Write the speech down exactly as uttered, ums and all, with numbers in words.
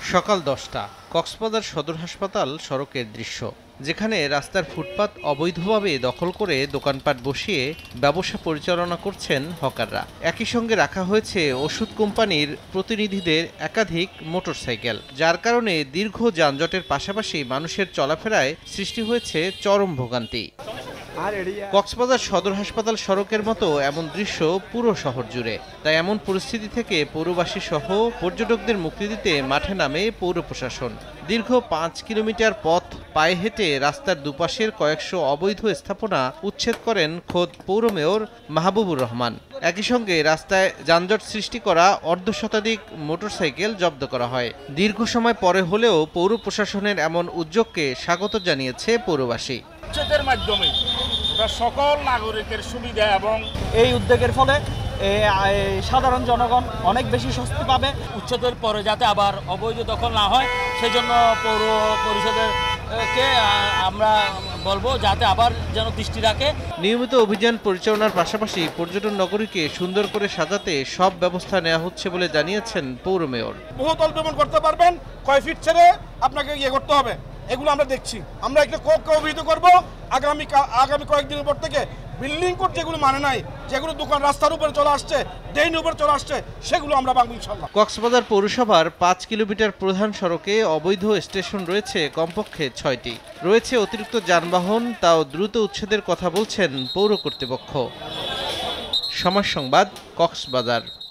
সকাল দশটা কক্সবাজার সদর হাসপাতাল সড়কের দৃশ্য, যেখানে রাস্তার ফুটপাত অবৈধভাবে দখল করে দোকানপাট বসিয়ে ব্যবসা পরিচালনা করছেন হকাররা। একই সঙ্গে রাখা হয়েছে ওষুধ কোম্পানির প্রতিনিধিদের একাধিক মোটরসাইকেল, যার কারণে দীর্ঘ যানজটের পাশাপাশি মানুষের চলাফেরায় সৃষ্টি হয়েছে চরম ভোগান্তি। কক্সবাজার সদর হাসপাতাল সড়কের মতো এমন দৃশ্য পুরো শহর জুড়ে। তাই এমন পরিস্থিতি থেকে পৌরবাসী সহ পর্যটকদের মুক্তি দিতে মাঠে নামে পৌর প্রশাসন। দীর্ঘ পাঁচ কিলোমিটার পথ পায়ে হেঁটে রাস্তার দুপাশের কয়েকশো অবৈধ স্থাপনা উচ্ছেদ করেন খোদ পৌর মেয়র মাহবুবুর রহমান। একই সঙ্গে রাস্তায় যানজট সৃষ্টি করা অর্ধ শতাধিক মোটরসাইকেল জব্দ করা হয়। দীর্ঘ সময় পরে হলেও পৌর প্রশাসনের এমন উদ্যোগকে স্বাগত জানিয়েছে পৌরবাসী। উচ্ছেদের মাধ্যমে সকল নাগরিকের সুবিধা এবং এই উদ্যোগের ফলে সাধারণ জনগণ অনেক বেশি স্বস্তি পাবে। উচ্ছেদের পরে যাতে আবার অবৈধ দখল না হয় সেই জন্য পৌর পরিষদের কে আমরা বলবো যাতে আবার যেন দৃষ্টি রাখে। নিয়মিত অভিযান পরিচালনার পাশাপাশি পর্যটন নগরীকে সুন্দর করে সাজাতে সব ব্যবস্থা নেওয়া হচ্ছে বলে জানিয়েছেন পৌর মেয়র। বহুতল ভ্রমণ করতে পারবেন, কয় ফিট ছেড়ে আপনাকে ইয়ে করতে হবে, এগুলো আমরা দেখছি। আমরা একটা কোককে অভিহিত করবো আগামী আগামী কয়েকদিনের পর থেকে বিল্ডিং কোড যেগুলো মানে নাই, যেগুলো দোকান রাস্তার উপরে চলে আসছে, ড্রেনের উপরে চলে আসছে, সেগুলো আমরা ভাঙবো ইনশাআল্লাহ। কক্সবাজার পৌরসভার পাঁচ কিলোমিটার প্রধান সড়কে অবৈধ স্টেশন রয়েছে কমপক্ষে ছয়টি। রয়েছে অতিরিক্ত যানবাহন, তাও দ্রুত উচ্ছেদের কথা বলছেন পৌর কর্তৃপক্ষ। সমাজ সংবাদ, কক্সবাজার।